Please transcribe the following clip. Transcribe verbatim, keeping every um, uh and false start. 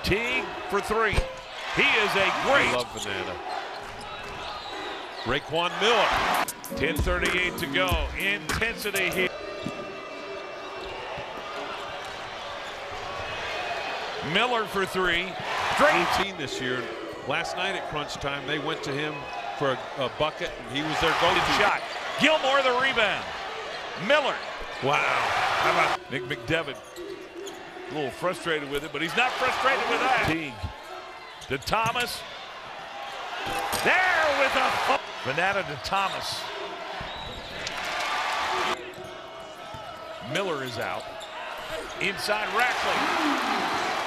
Teague for three. He is a great. I love Banana. Raekwon Miller. ten thirty-eight to go. Intensity here. Miller for three. Great this year. Last night at crunch time, they went to him for a, a bucket, and he was their go-to shot. Gilmore the rebound. Miller. Wow. How about Nick McDevitt? A little frustrated with it, but he's not frustrated with that. Teague to Thomas. There with a Banana to Thomas. Miller is out. Inside Rackley.